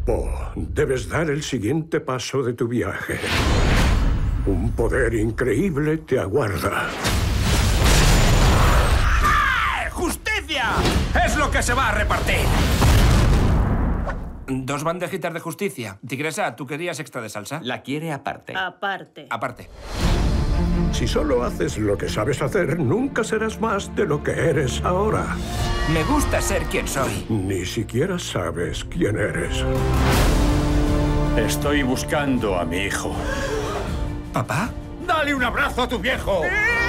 Po, debes dar el siguiente paso de tu viaje. Un poder increíble te aguarda. ¡Justicia! ¡Es lo que se va a repartir! 2 bandejitas de justicia. Tigresa, ¿tú querías extra de salsa? La quiere aparte. Aparte. Aparte. Si solo haces lo que sabes hacer, nunca serás más de lo que eres ahora. Me gusta ser quien soy. Ni siquiera sabes quién eres. Estoy buscando a mi hijo. ¿Papá? ¡Dale un abrazo a tu viejo!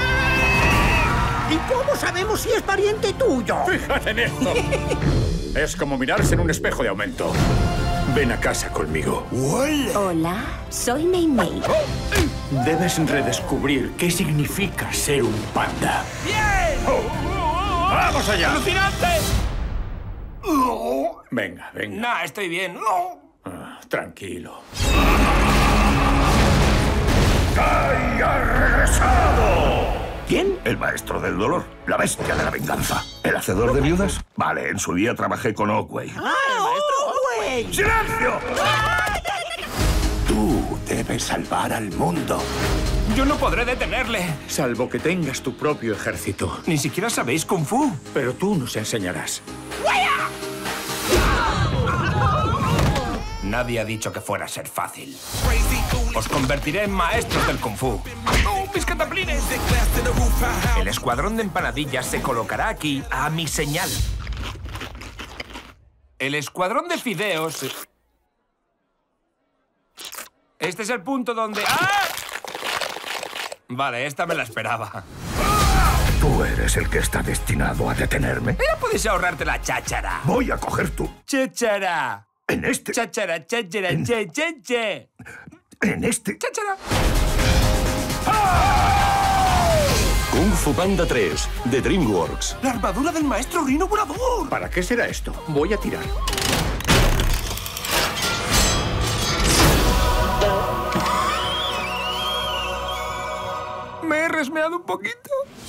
¿Y cómo sabemos si es pariente tuyo? ¡Fíjate en esto! Es como mirarse en un espejo de aumento. Ven a casa conmigo. Hola, soy Mei Mei. Debes redescubrir qué significa ser un panda. ¡Bien! ¡Vamos allá! ¡Alucinante! Venga, venga. Nah, estoy bien. Tranquilo. ¡Kai ha regresado! ¿Quién? El maestro del dolor, la bestia de la venganza. ¿El hacedor de viudas? Vale, en su día trabajé con Oakway. ¡Silencio! Tú debes salvar al mundo. Yo no podré detenerle. Salvo que tengas tu propio ejército. Ni siquiera sabéis Kung Fu. Pero tú nos enseñarás. Nadie ha dicho que fuera a ser fácil. Os convertiré en maestros del Kung Fu. ¡Oh, mis cataplines! El escuadrón de empanadillas se colocará aquí a mi señal. El escuadrón de fideos... Este es el punto donde... ¡Ah! Vale, esta me la esperaba. Tú eres el que está destinado a detenerme. Pero puedes ahorrarte la cháchara. Voy a coger tu... ¡Cháchara! En este... ¡Cháchara, cháchara, che, che, che! En este... ¡Cháchara! Kung Fu Panda 3, de DreamWorks. ¡La armadura del maestro Rino Volador! ¿Para qué será esto? Voy a tirar. Me he resmeado un poquito.